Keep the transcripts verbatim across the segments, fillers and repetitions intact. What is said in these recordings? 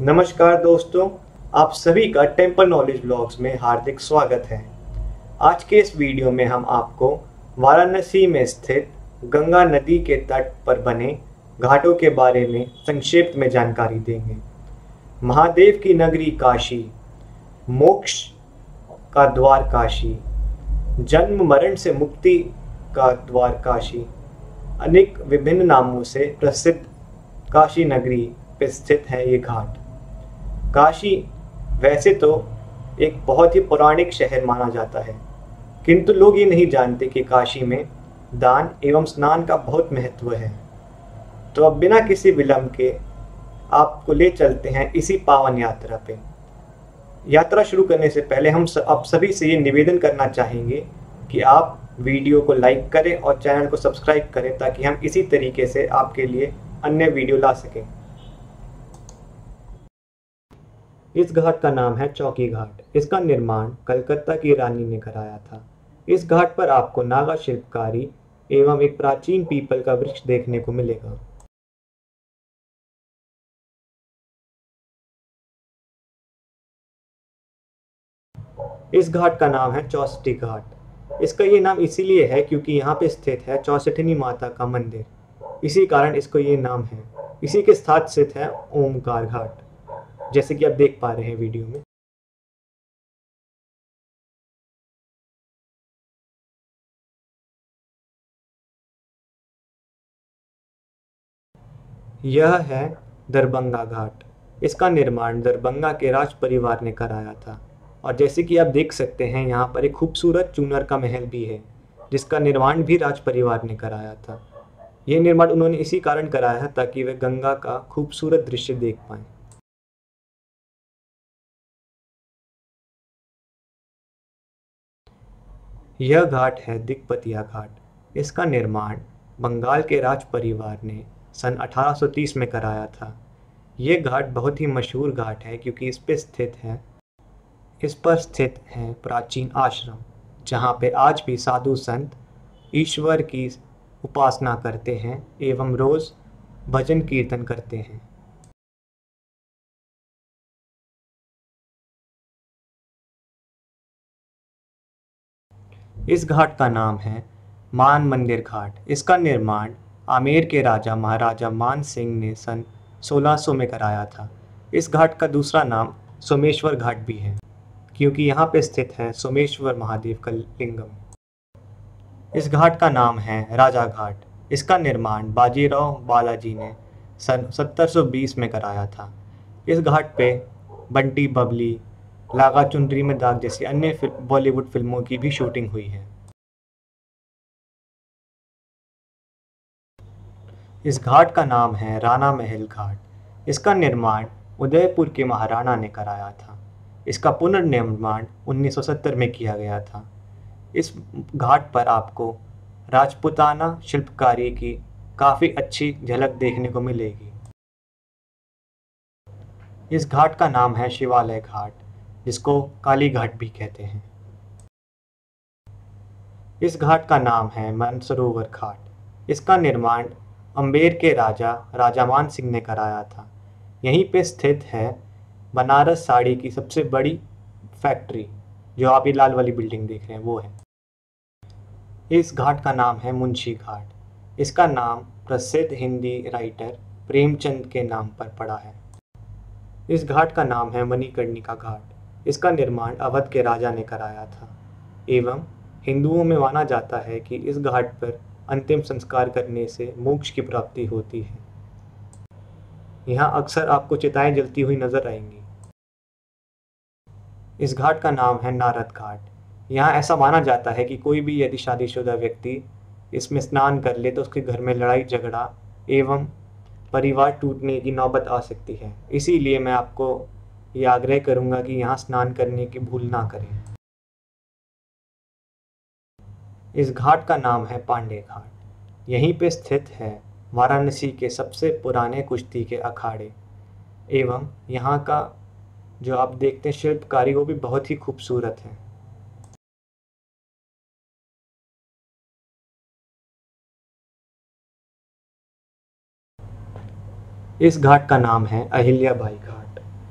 नमस्कार दोस्तों, आप सभी का टेम्पल नॉलेज ब्लॉग्स में हार्दिक स्वागत है। आज के इस वीडियो में हम आपको वाराणसी में स्थित गंगा नदी के तट पर बने घाटों के बारे में संक्षिप्त में जानकारी देंगे। महादेव की नगरी काशी, मोक्ष का द्वार काशी, जन्म मरण से मुक्ति का द्वार काशी, अनेक विभिन्न नामों से प्रसिद्ध काशी नगरी पे स्थित है ये घाट। काशी वैसे तो एक बहुत ही पौराणिक शहर माना जाता है, किंतु लोग ये नहीं जानते कि काशी में दान एवं स्नान का बहुत महत्व है। तो अब बिना किसी विलंब के आपको ले चलते हैं इसी पावन यात्रा पे। यात्रा शुरू करने से पहले हम आप सभी से ये निवेदन करना चाहेंगे कि आप वीडियो को लाइक करें और चैनल को सब्सक्राइब करें, ताकि हम इसी तरीके से आपके लिए अन्य वीडियो ला सकें। इस घाट का नाम है चौकी घाट। इसका निर्माण कलकत्ता की रानी ने कराया था। इस घाट पर आपको नागा शिल्पकारी एवं एक प्राचीन पीपल का वृक्ष देखने को मिलेगा। इस घाट का नाम है चौसठी घाट। इसका ये नाम इसीलिए है क्योंकि यहाँ पे स्थित है चौसठनी माता का मंदिर, इसी कारण इसको ये नाम है। इसी के साथ स्थित है ओमकार घाट, जैसे कि आप देख पा रहे हैं वीडियो में। यह है दरभंगा घाट। इसका निर्माण दरभंगा के राज परिवार ने कराया था, और जैसे कि आप देख सकते हैं यहाँ पर एक खूबसूरत चूनर का महल भी है, जिसका निर्माण भी राज परिवार ने कराया था। यह निर्माण उन्होंने इसी कारण कराया है ताकि वे गंगा का खूबसूरत दृश्य देख पाएं। यह घाट है दिग्पतिया घाट। इसका निर्माण बंगाल के राज परिवार ने सन अठारह सौ तीस में कराया था। यह घाट बहुत ही मशहूर घाट है क्योंकि इस पर स्थित है इस पर स्थित है प्राचीन आश्रम, जहाँ पे आज भी साधु संत ईश्वर की उपासना करते हैं एवं रोज भजन कीर्तन करते हैं। इस घाट का नाम है मान मंदिर घाट। इसका निर्माण आमेर के राजा महाराजा मान सिंह ने सन सोलह सौ में कराया था। इस घाट का दूसरा नाम सोमेश्वर घाट भी है, क्योंकि यहाँ पे स्थित है सोमेश्वर महादेव का लिंगम। इस घाट का नाम है राजा घाट। इसका निर्माण बाजीराव बालाजी ने सन सत्रह सौ बीस में कराया था। इस घाट पे बंटी बबली, लागा चुनरी में दाग जैसी अन्य बॉलीवुड फिल्मों की भी शूटिंग हुई है। इस घाट का नाम है राणा महल घाट। इसका निर्माण उदयपुर के महाराणा ने कराया था। इसका पुनर्निर्माण उन्नीस सौ सत्तर में किया गया था। इस घाट पर आपको राजपूताना शिल्पकारी की काफ़ी अच्छी झलक देखने को मिलेगी। इस घाट का नाम है शिवालय घाट, जिसको काली घाट भी कहते हैं। इस घाट का नाम है मानसरोवर घाट। इसका निर्माण अम्बेर के राजा राजा मान सिंह ने कराया था। यहीं पे स्थित है बनारस साड़ी की सबसे बड़ी फैक्ट्री, जो आप ये लाल वाली बिल्डिंग देख रहे हैं वो है। इस घाट का नाम है मुंशी घाट। इसका नाम प्रसिद्ध हिंदी राइटर प्रेमचंद के नाम पर पड़ा है। इस घाट का नाम है मणिकर्णिका घाट। इसका निर्माण अवध के राजा ने कराया था एवं हिंदुओं में माना जाता है कि इस घाट पर अंतिम संस्कार करने से मोक्ष की प्राप्ति होती है। यहाँ अक्सर आपको चिताएं जलती हुई नजर आएंगी। इस घाट का नाम है नारद घाट। यहाँ ऐसा माना जाता है कि कोई भी यदि शादीशुदा व्यक्ति इसमें स्नान कर ले तो उसके घर में लड़ाई झगड़ा एवं परिवार टूटने की नौबत आ सकती है। इसीलिए मैं आपको ये आग्रह करूँगा कि यहाँ स्नान करने की भूल ना करें। इस घाट का नाम है पांडे घाट। यहीं पे स्थित है वाराणसी के सबसे पुराने कुश्ती के अखाड़े एवं यहाँ का जो आप देखते हैं शिल्पकारी वो भी बहुत ही खूबसूरत है। इस घाट का नाम है अहिल्याबाई घाट।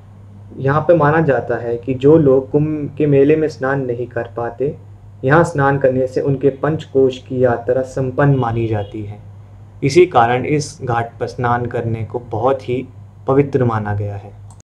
यहाँ पे माना जाता है कि जो लोग कुंभ के मेले में स्नान नहीं कर पाते, यहाँ स्नान करने से उनके पंचकोश की यात्रा संपन्न मानी जाती है। इसी कारण इस घाट पर स्नान करने को बहुत ही पवित्र माना गया है।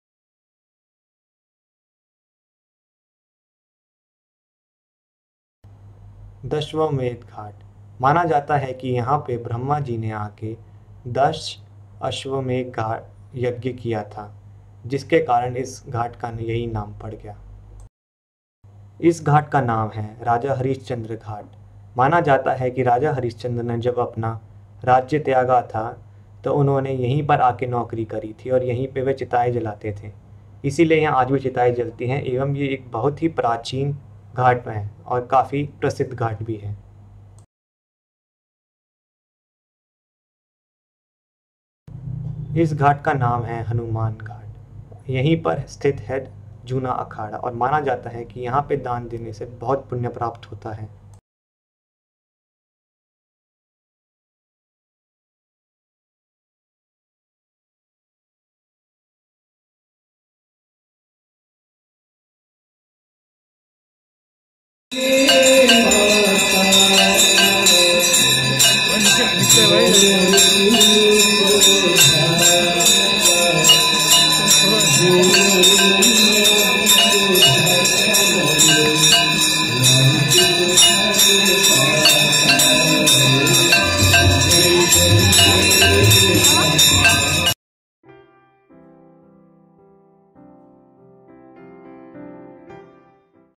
दशाश्वमेध घाट, माना जाता है कि यहाँ पे ब्रह्मा जी ने आके दस अश्वमेध घाट यज्ञ किया था, जिसके कारण इस घाट का यही नाम पड़ गया। इस घाट का नाम है राजा हरिश्चंद्र घाट। माना जाता है कि राजा हरिश्चंद्र ने जब अपना राज्य त्यागा था तो उन्होंने यहीं पर आके नौकरी करी थी और यहीं पे वे चिताएं जलाते थे। इसीलिए यहाँ आज भी चिताएं जलती हैं एवं ये एक बहुत ही प्राचीन घाट है और काफ़ी प्रसिद्ध घाट भी है। इस घाट का नाम है हनुमान घाट। यहीं पर स्थित है जूना अखाड़ा और माना जाता है कि यहाँ पे दान देने से बहुत पुण्य प्राप्त होता है।